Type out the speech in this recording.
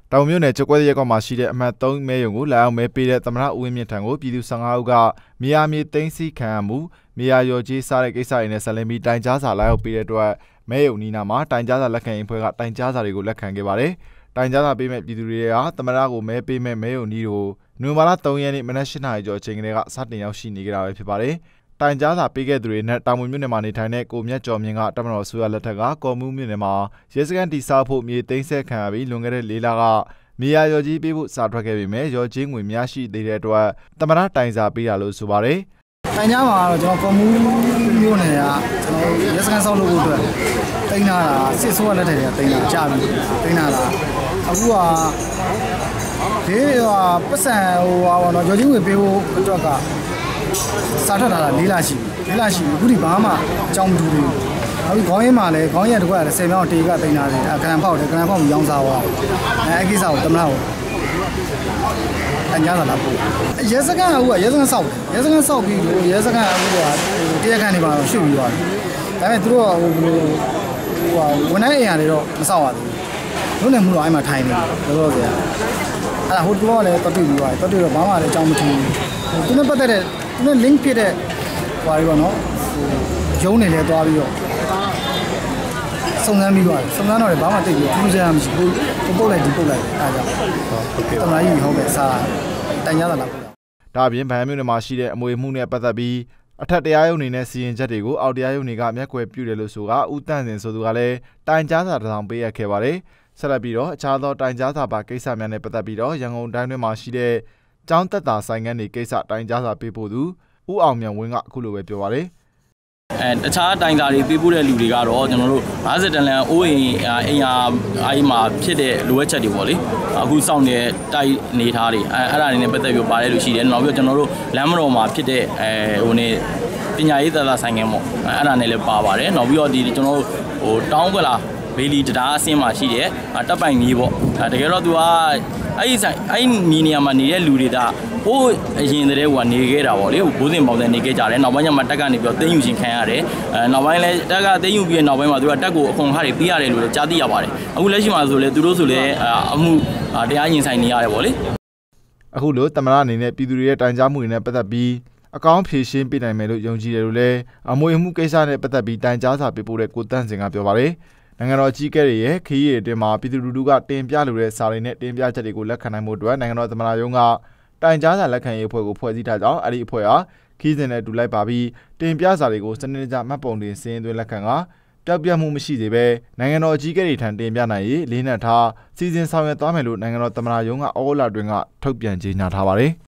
တောင်မြို့နယ်ချက်ကွဲရဲကောင်မှာရှိတဲ့အမှတ်3မဲရုံကိုလာရောက်မဲပေးတဲ့သမ္မတဦးဝင်းမြင့်ထံကိုပြည်သူ15ဦးကမြေယာမြေသိမ်းဆည်းခံရမှုမြေယာရော်ကြီးစားတဲ့ကိစ္စတွေနဲ့ဆက်လက်ပြီးတိုင်ကြားစာလာရောက်ပေးတဲ့အတွက်မဲရုံနီးနာမှာတိုင်ကြားစာလက်ခံရေးဖွဲ့ကတိုင်ကြားစာတွေကိုလက်ခံခဲ့ပါတယ်။တိုင်ကြားစာပေးမဲ့ပြည်သူတွေကသမ္မတကိုမဲပေးမဲ့မဲရုံနီးကိုနိုဝင်ဘာလ3ရက်နေ့မနက်8:00နာရီကျော်အချိန်ကလေးကစတင်ရောက်ရှိနေကြတာပဲဖြစ်ပါတယ်။တိုင်ကြားစာပေးခဲ့သူတွေနဲ့တာမွေမြို့နယ်မှာနေထိုင်တဲ့ကိုမြတ်ကျော်မြင့်ကတမတော်ဆိုရလက်ထက်ကကော်မှုမြို့နယ်မှာရဲစခန်းတီစားဖို့မြေသိမ်းဆည်းခံရပြီးလွန်ခဲ့တဲ့4လကမြေယာရော်ကြီးပေးဖို့စာထွက်ခဲ့ပေမဲ့ရော်ကြီးငွေများရှိသေးတဲ့အတွက်သမ္မတတိုင်စာပေးတာလို့ဆိုပါတယ်။တိုင်ကြားမှာတော့ကျွန်တော်ကော်မှုမြို့နယ်ကကျွန်တော်ရဲစခန်းဆောက်လုပ်ဖို့အတွက်တင်လာတာစစ်ဆိုးလက်ထက်ကတင်လာကြပြီတင်လာတာအခုကဒီပတ်စံပေါ့နော်ရော်ကြီးငွေပေးဖို့အတွက်ကစာထွက်လာတာ4လရှိပြီ4လရှိပြီအခုဒီဘာမှအကြောင်းမတူဘူးအခုခေါင်းရင်းမှာလည်းခေါင်းရင်းတကွက်လည်း10မြောက်တေကတင်လာတယ်ကံဖောက်တယ်ကံဖောက်ရောင်းစားသွားအဲ့ကိစ္စကိုသမ္မတကိုတိုင်ကြားလာပို့ရဲစခန်းကရဲစခန်းဆောက်ရဲစခန်းဆောက်ပြီးရဲစခန်းကတရားခံနေပါတော့ရှုပ်ပြီးသွားတယ်ဒါပေမဲ့သူတို့ကဝန်ထမ်းအိမ်ရတယ်တော့မဆောက်ရဘူးလုံးနေမှုတော့အဲ့မှာထိုင်နေတယ်လို့ပြောကြအဲ့ဒါဟိုတော့လည်းတက်တွေ့ပြီးသွားတယ်တက်တွေ့တော့ဘာမှလည်းအကြောင်းမထူဘူးသူနဲ့ပတ်သက်တဲ့သူနဲ့ link ဖြစ်တဲ့ဟိုပါနော်ရုံးနေလဲသွားပြီးတော့စုံစမ်းပြီးသွားတယ်စုံစမ်းတော့လည်းဘာမှတိတ်ပြီးထူးခြားမှမရှိဘူးပုတ်လိုက်ဒီပုတ်လိုက်အားကြောင့်ဟုတ်ကဲ့သမ္မတကြီးဟုတ်ကဲ့စာတိုင်ရတာလားပို့ဒါအပြင်ဗဟန်းမြို့နယ်မှာရှိတဲ့အမွေမှုနဲ့ပတ်သက်ပြီးအထက်တရားရုံးအနေနဲ့စီရင်ချက်တွေကိုအောက်တရားရုံးတွေကမျက်ကွယ်ပြုတယ်လို့ဆိုကဦးတန့်စင်ဆိုသူကလည်းတိုင်ကြားစာတစ်စောင်ပေးရခဲ့ပါတယ်ဆက်လက်ပြီးတော့အခြားသောတိုင်ကြားစာပါကိစ္စများနဲ့ပတ်သက်ပြီးတော့ရန်ကုန်တိုင်းတွင်းမှာရှိတဲ့ကျောင်းသက်တာဆိုင်ငန်းတွေကိစ္စတိုင်ကြားစာပေးဖို့သူဦးအောင်မြတ်ဝင်းကအခုလိုပဲပြောပါတယ်တခြားတိုင်စာတွေပေးပို့တဲ့လူတွေကတော့ကျွန်တော်တို့50တန်လန်အိုးအိမ်ယာအိမ်မှာဖြစ်တဲ့လိုအပ်ချက်တွေပေါ့လေအခုစောင့်နေတဲ့တိုက်နေထားတွေအဲ့ဒါတွေနဲ့ပတ်သက်ပြီးပါတယ်လို့ရှိတယ်နောက်ပြီးကျွန်တော်တို့လမ်းမတော်မှာဖြစ်တဲ့ဟိုနေပညာရေးသက်သာဆိုင်ငန်းပေါ့အဲ့ဒါနဲ့လည်းပါပါတယ်နောက်ပြီးတော့ဒီကျွန်တော်တို့ဟိုတောင်းကွက်လာဘေးလီတရားအဆင်းမှာရှိတဲ့တပ်ပိုင်ကြီးပေါ့တကယ်တော့သူကအဲ့နီနေရာမှာနေတဲ့လူတွေကဟိုးအရင်တည်းကနေခဲ့တာပေါ့လေဘိုးစင်ပေါင်းတဲ့နေခဲ့ကြတယ်နောက်ပိုင်းကျမှတက်ကနေပြီးတော့တင်းယူခြင်းခံရတယ်နောက်ပိုင်းလဲတက်ကတင်းယူပြီးနောက်ပိုင်းမှာသူကတက်ကိုအခွန်ခါတွေပေးရတယ်လို့လည်းကြားသိရပါတယ်အခုလက်ရှိမှာဆိုလဲသူတို့ဆိုလဲအမှုတရားရင်ဆိုင်နေရတယ်ပေါ့လေအခုလိုသမ္မတအနေနဲ့ပြည်သူတွေရဲ့တိုင်ကြားမှုတွေနဲ့ပတ်သက်ပြီးအကောင့်ဖြည့်ရှင်းပေးနိုင်မယ်လို့ယုံကြည်တယ်လို့လည်းအမွေမှုကိစ္စနဲ့ပတ်သက်ပြီးတိုင်ကြားစာပေးပို့တဲ့ကိုတန့်စင်ကပြောပါတယ်နိုင်ငံတော်ကြီးကဲ့ရဲ့ခရီးရည်တင်မှာပြည်သူလူထုကတင်ပြလိုတဲ့စာတွေနဲ့တင်ပြချက်တွေကိုလက်ခံနိုင်မှုအတွက်နိုင်ငံတော်သမ္မတရုံးကတိုင်ကြားစာလက်ခံရေးအဖွဲ့ကိုဖွဲ့စည်းထားကြောင်းအဲ့ဒီအဖွဲ့ဟာခီးစဉ်နဲ့တူလိုက်ပါပြီးတင်ပြစာတွေကိုစနစ်တကျမှတ်ပုံတင်စင်းသွင်းလက်ခံကပျောက်ပြတ်မှုမရှိသေးပဲနိုင်ငံတော်ကြီးကဲ့ထံတင်ပြနိုင်ရေးလေးနက်ထားစီစဉ်ဆောင်ရွက်သွားမယ်လို့နိုင်ငံတော်သမ္မတရုံးကဩဂုတ်လတွင်ကထုတ်ပြန်ကြေညာထားပါတယ်